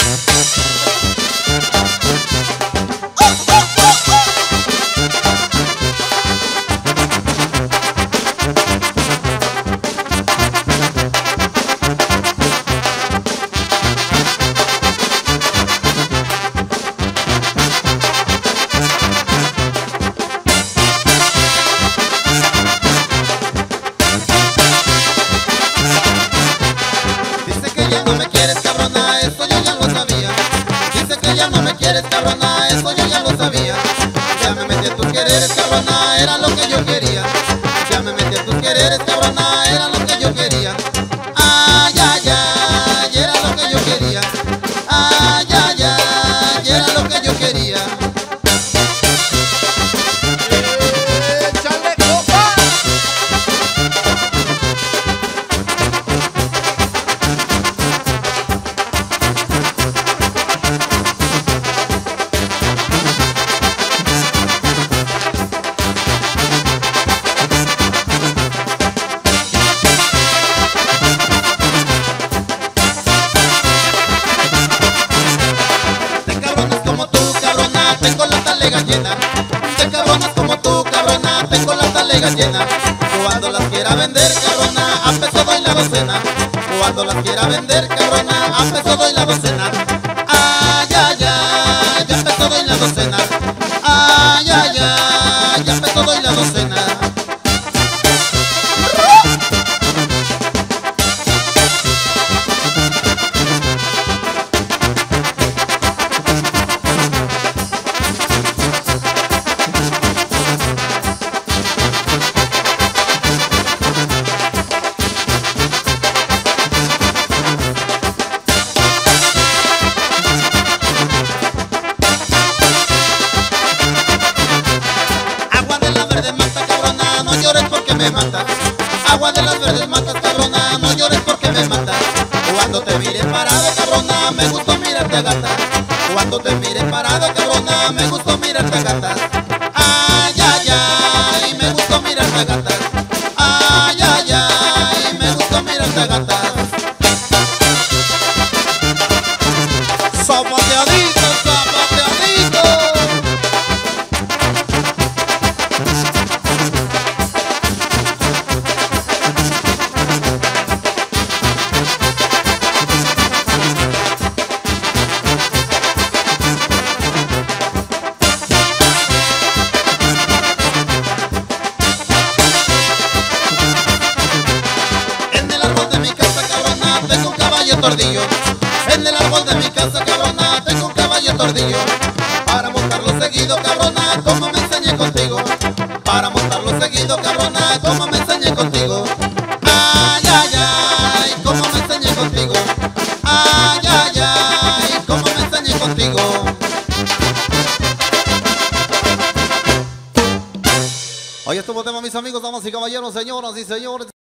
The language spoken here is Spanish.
No me quieres, cabrona, eso yo ya lo sabía. Dice que ya no me quieres, cabrona, eso yo ya lo sabía. Ya me metí a tus quereres, cabrona, era lo que yo quería. Ya me metí a tus quereres, cabrona, era lo que yo quería. Ay, ay, ay, era lo que yo quería. Ay, ay, ay, era lo que yo quería. ¡Échale, copa! Tengo la talega llena, de cabronas como tú, cabrona, tengo la talega llena. Cuando las quiera vender, cabrona, a peso doy la docena. Cuando las quiera vender, cabrona, a peso doy la docena. Ay, ay, ay, ya peso doy la docena. Ay, ay, ay, ya peso doy la docena. Me mata. Agua de las verdes matas, cabrona, no llores porque me mata. Cuando te mire parada, cabrona, me gustó mirarte a gata. Cuando te mire parada, cabrona, me gustó mirarte a gata. Ay, ay, ay, me gustó mirarte a gata. Ay, ay, ay, me gustó mirarte a gata. Zapateadito, zapateadito. Tordillo. En el árbol de mi casa, cabrona, tengo un caballo tordillo. Para montarlo seguido, cabrona, como me enseñé contigo. Para montarlo seguido, cabrona, como me enseñé contigo. Ay, ay, ay, como me enseñé contigo. Ay, ay, ay, como me enseñé contigo. Hoy estuvo tema, mis amigos, damas y caballeros, señoras y señores.